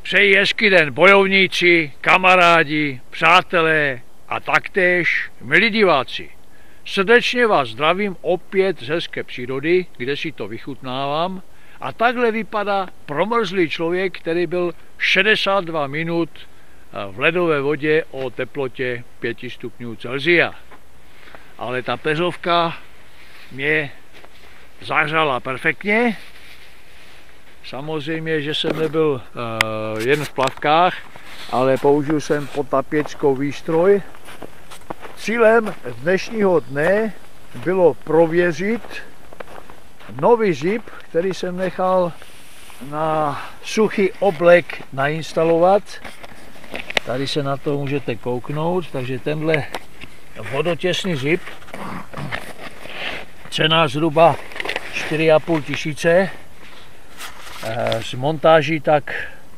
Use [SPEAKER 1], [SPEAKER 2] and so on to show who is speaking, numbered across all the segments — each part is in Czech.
[SPEAKER 1] Přeji hezký den bojovníci, kamarádi, přátelé a taktéž milí diváci. Srdečně vás zdravím opět z hezké přírody, kde si to vychutnávám. A takhle vypadá promrzlý člověk, který byl 62 minut v ledové vodě o teplotě 5 stupňů Celsia. Ale ta peřovka mě zahřála perfektně. Samozřejmě, že jsem nebyl jen v plavkách, ale použil jsem potapěčskou výstroj. Cílem dnešního dne bylo prověřit nový zip, který jsem nechal na suchý oblek nainstalovat. Tady se na to můžete kouknout, takže tenhle vodotěsný zip, cena zhruba 4,5 tisíce, s montáží tak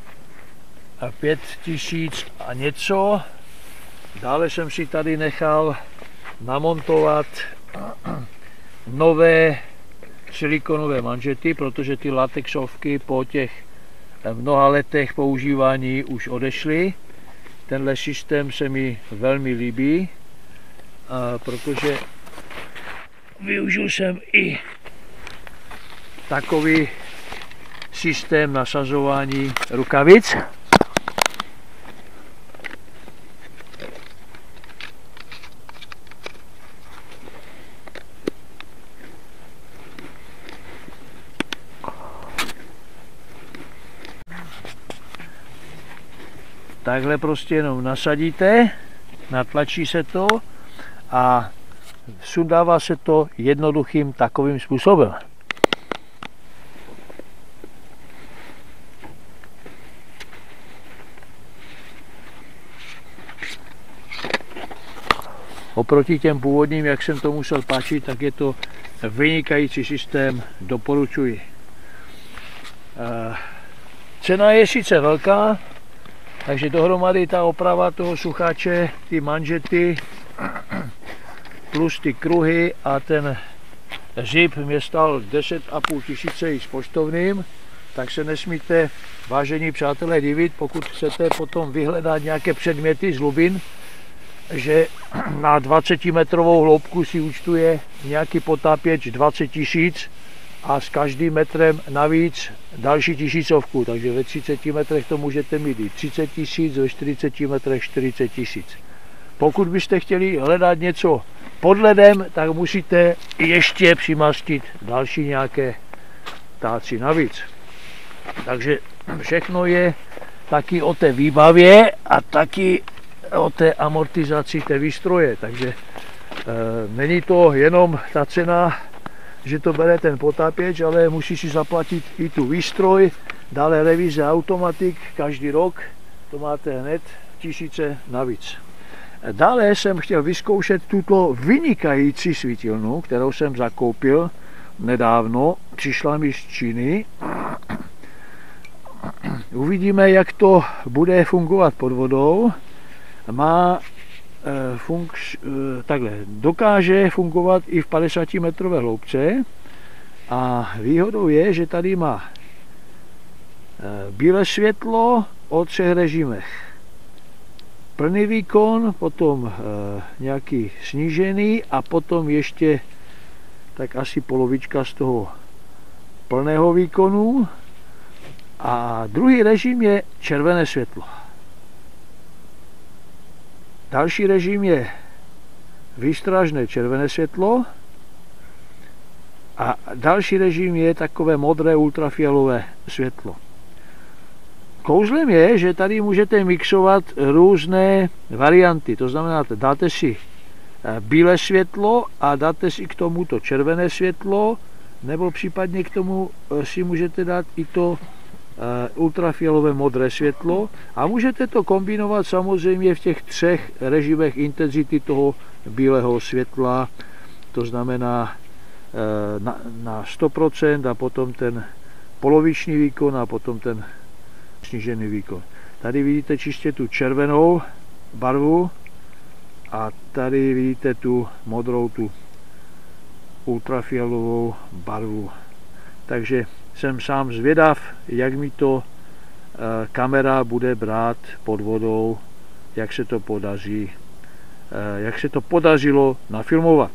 [SPEAKER 1] 5 tisíc a něco. Dále jsem si tady nechal namontovat nové silikonové manžety, protože ty latexovky po těch mnoha letech používání už odešly. Tenhle systém se mi velmi líbí, protože využil jsem i takový systém nasazování rukavic. Takhle prostě jenom nasadíte, natlačí se to a sundává se to jednoduchým takovým způsobem. Oproti těm původním, jak jsem to musel páčit, tak je to vynikající systém, doporučuji. Cena je sice velká, takže dohromady ta oprava toho sucháče, ty manžety plus ty kruhy a ten zip mě stál 10,5 tisíce i s poštovným, tak se nesmíte, vážení přátelé, divit, pokud chcete potom vyhledat nějaké předměty z hlubin, že na 20 metrovou hloubku si účtuje nějaký potápěč 20 tisíc a s každým metrem navíc další tisícovku, takže ve 30 metrech to můžete mít i 30 tisíc, ve 40 metrech 40 tisíc. Pokud byste chtěli hledat něco pod ledem, tak musíte ještě přimastit další nějaké táci navíc. Takže všechno je taky o té výbavě a taky o té amortizaci té výstroje, takže není to jenom ta cena, že to bere ten potápěč, ale musí si zaplatit i tu výstroj, dále revize automatik každý rok, to máte hned tisíce navíc. Dále jsem chtěl vyzkoušet tuto vynikající svítilnu, kterou jsem zakoupil nedávno, přišla mi z Číny. Uvidíme, jak to bude fungovat pod vodou. Dokáže fungovat i v 50 metrové hloubce a výhodou je, že tady má bílé světlo o 3 režimech. Plný výkon, potom nějaký snížený a potom ještě tak asi polovička z toho plného výkonu. A druhý režim je červené světlo. Další režim je výstražné červené světlo a další režim je takové modré ultrafialové světlo. Kouzlem je, že tady můžete mixovat různé varianty, to znamená, dáte si bílé světlo a dáte si k tomu to červené světlo, nebo případně k tomu si můžete dát i to ultrafialové modré světlo a můžete to kombinovat samozřejmě v těch 3 režimech intenzity toho bílého světla, to znamená na 100% a potom ten poloviční výkon a potom ten snížený výkon. Tady vidíte čistě tu červenou barvu a tady vidíte tu modrou, tu ultrafialovou barvu. Takže jsem sám zvědav, jak mi to kamera bude brát pod vodou, jak se to podařilo nafilmovat.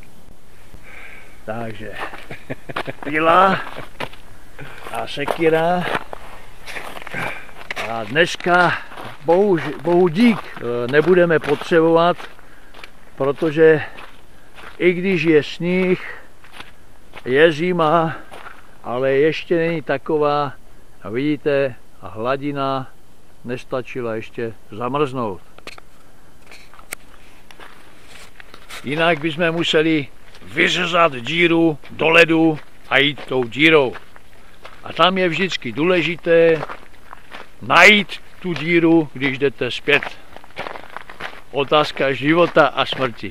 [SPEAKER 1] Takže pila a sekira. A dneska bohu dík nebudeme potřebovat, protože i když je sníh, je zima, ale ještě není taková, a vidíte, a hladina nestačila ještě zamrznout. Jinak bychom museli vyřezat díru do ledu a jít tou dírou. A tam je vždycky důležité najít tu díru, když jdete zpět. Otázka života a smrti.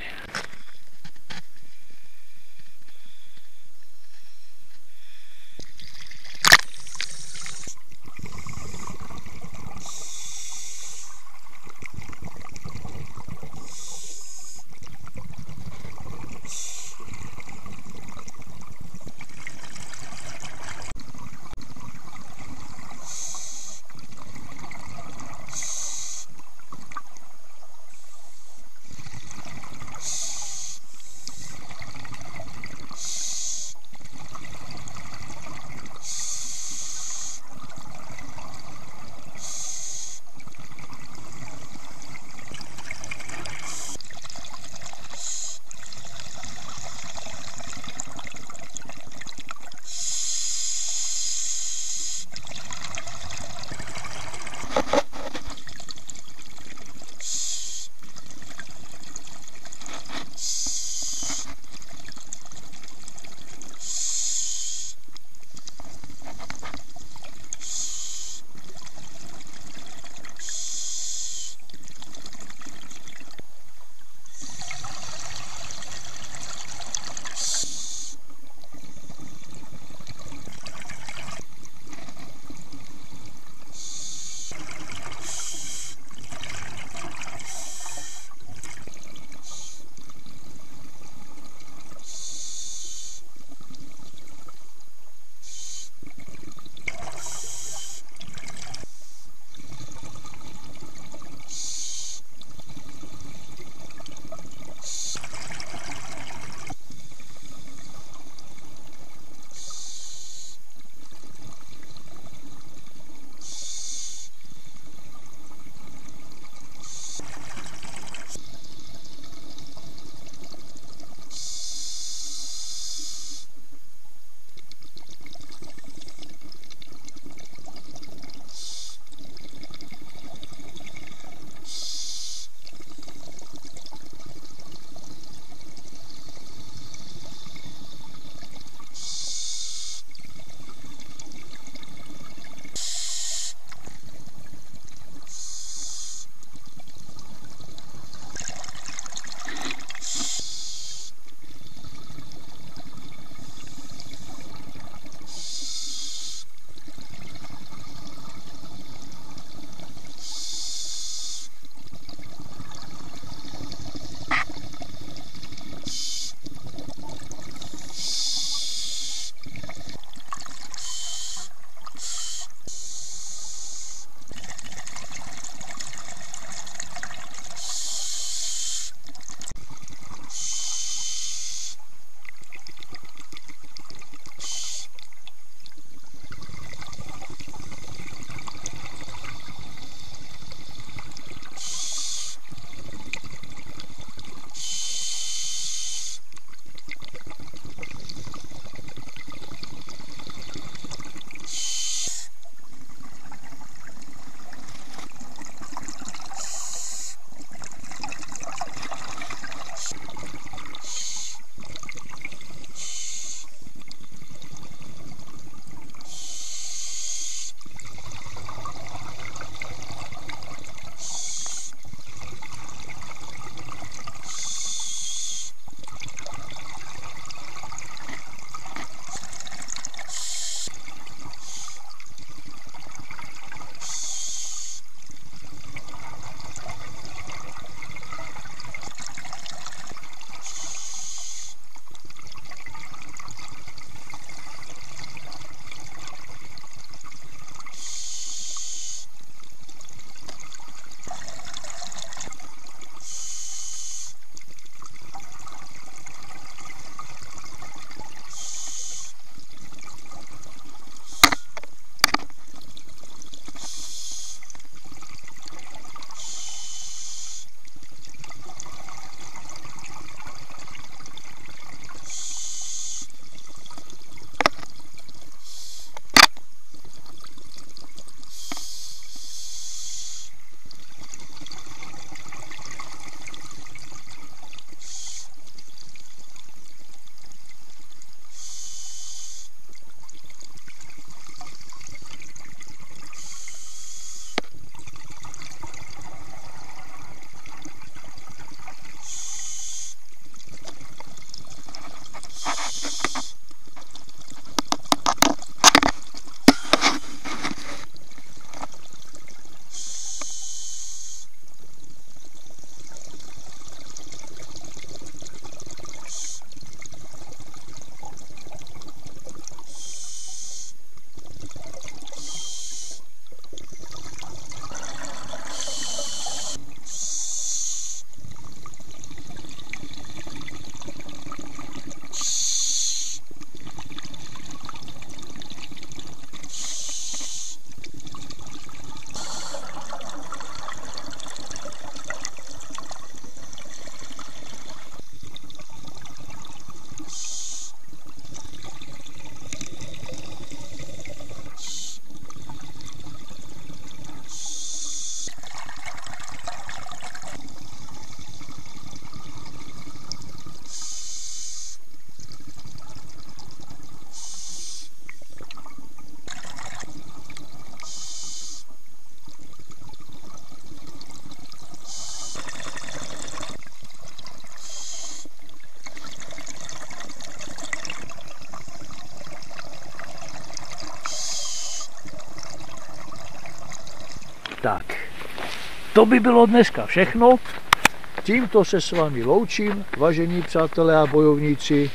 [SPEAKER 1] tak, to by bylo dneska všechno. Tímto se s vámi loučím, vážení přátelé a bojovníci.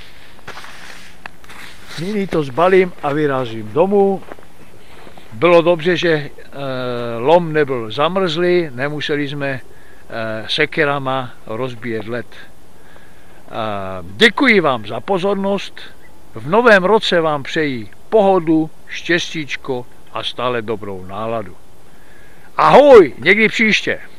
[SPEAKER 1] Nyní to zbalím a vyrazím domů. Bylo dobře, že lom nebyl zamrzlý, nemuseli jsme sekerama rozbíjet led. Děkuji vám za pozornost. V novém roce vám přeji pohodu, štěstíčko a stále dobrou náladu. Ahoj, někdy příště.